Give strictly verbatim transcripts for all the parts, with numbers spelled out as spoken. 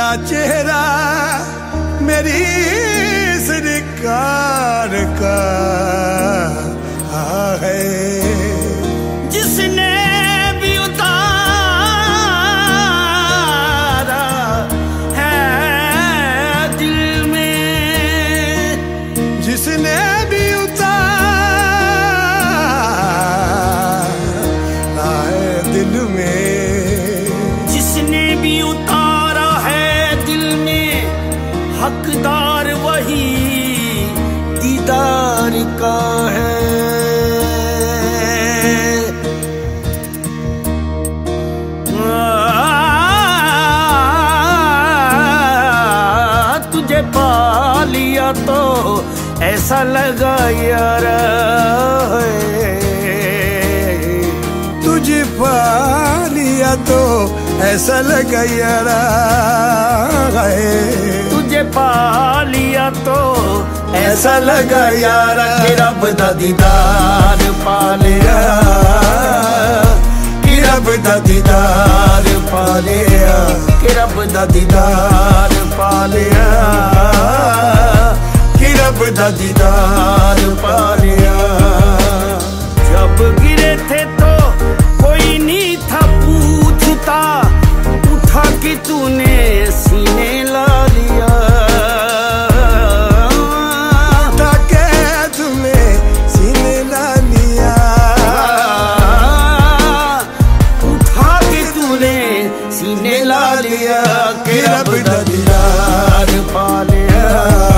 तेरा चेहरा मेरी सरकार का है, जिसने भी उतारा है दिल में, जिसने भी उतारा है दिल में, जिसने भी उतारा है दिल में, हकदार वही दीदार का है। तुझे पा लिया तो ऐसा लगा यार, तुझे पा लिया तो ऐसा लगा यार, तुझे पा लिया तो ऐसा लगा यार कि रब दा दीदार पा लिया, कि रब दा दीदार पा लिया, कि रब दा दीदार पा लिया, कि रब दा दीदार पा लिया। जब गिरे थे तो कोई नहीं था पूछता, उठा कि तूने सीने ला लिया, उठा के तुम्हें सीने ला लिया, उठा के तूने सीने ला लिया, कि रब दा दीदार पा लिया,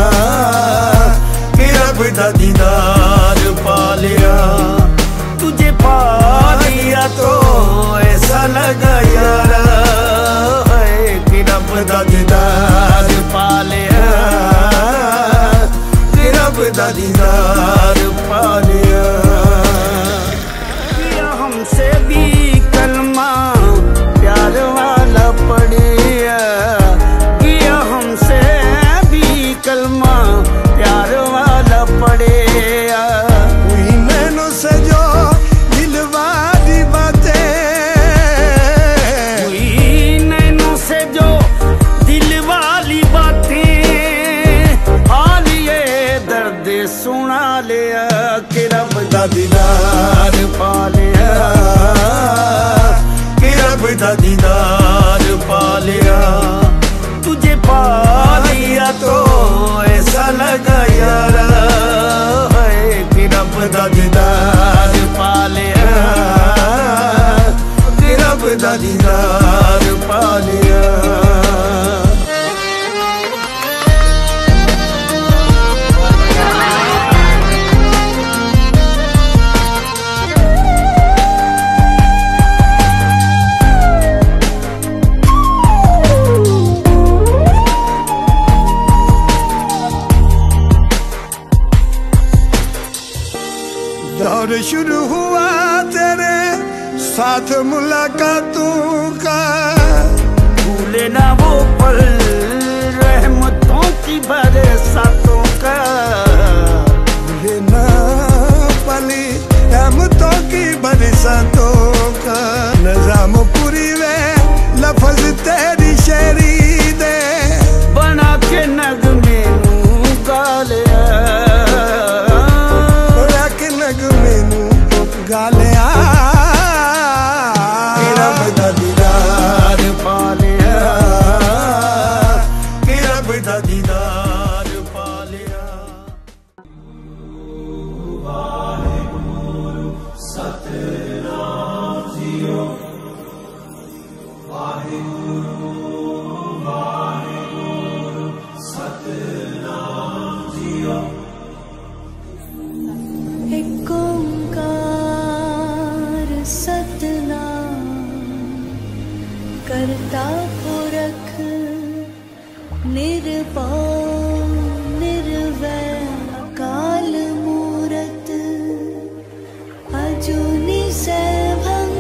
कि रब दा दीदार पा लिया। तुझे पा लिया तो ऐसा लगा यार, कि रब दा दीदार पा लिया, कि रब दा दीदार पा लिया। किया हमसे भी कलमा प्यार वाला पढ़िया, किया हमसे भी कलमा प्यार वाला पढ़िया, हुई नैनों से जो दिल वाली बातें, हुई नैनों से जो दिल वाली बातें, हाल ये दर्द सुना लिया, कि रब दा दीदार पा लिया, कि रब दा दीदार पा लिया। तुझे पा लिया तो ऐसा लगा यार, कि रब दा दीदार पा लिया, कि रब दा दीदार पा लिया। दौर शुरू हुआ तेरे साथ मुलाकातों का, भूले ना वो पल रहमतों की बरसातों का, भूले ना पली रहमतों की बरसातों का, नज़ाम पूरी वे लफ्ज़ तेरी शेरी दे, बना के नगमे नूं गा लिया, गालिया, कि रब दा दीदार पा लिया, कि रब दा दीदार पा लिया। वाहिगुरु सतनाम जियो, वाहिगुरु वाहिगुरु सतनाम जियो। एक ओंकार सतनाम करता पुरख निर्भय निर्वैर अकाल मूरत अजूनी सैभं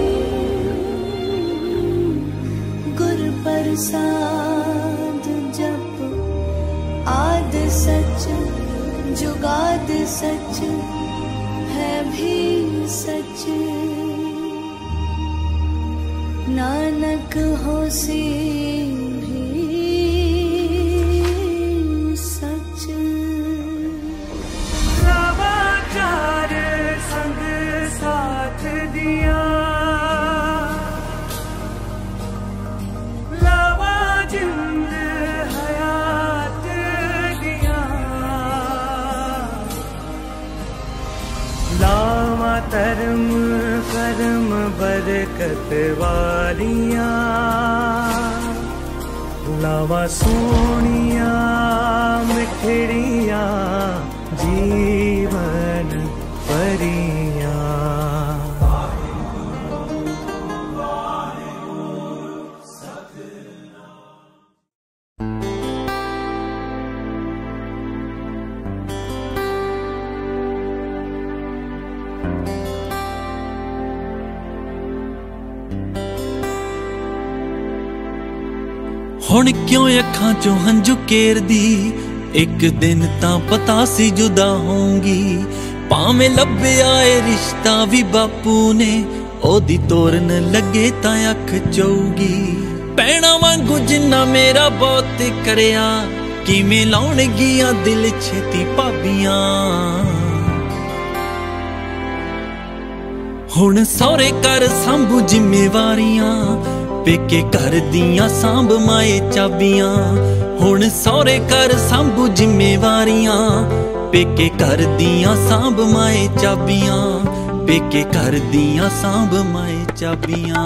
गुर प्रसाद जप आद सच जुगाद सच है भी सच, नानक होसी भी धर्म कर्म बरकत वालिया लावा सोनिया मिठड़िया जीवन परिया। हुण क्यों अखां चों हंझू केरदी, एक दिन तां पता सी जुदा होंगी। भावें लभ्या ए रिश्ता भी बापू ने, ओदी तोरन लगे तां अख चौगी। भैणां वांगू जिन्ना मेरा बहुत करया, किवें लाउणगियां दिल छेती भाबियां। हुण सौरे घर सांभू जिम्मेवारियां, पेके घर दियां सांभ माए चाबियां। हुण सौरे घर सांभू जिम्मेवारियां, पेके घर दियां सांभ माए चाबियां। पेके घर दियां सांभ माए चाबियां।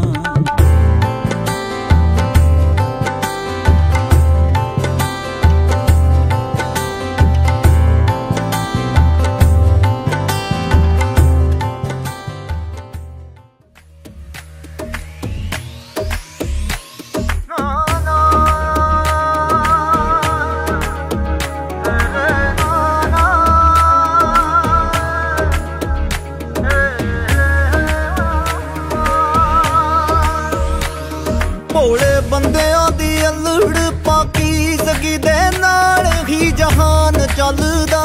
भोले बंदियां दी अल्लड़ पाकीज़गी दे नाल ही जहान चलदा।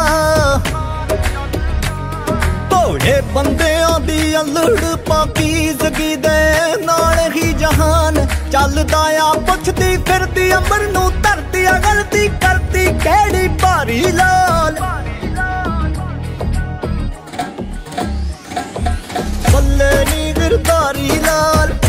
भोले बंदियां दी अल्लड़ पाकीज़गी दे नाल ही जहान चलदा। आ पुछदी फिरदी अमर नूं धरती, गलती करती केड़ी भारी लाल। बल्ले नी गिरधारी लाल,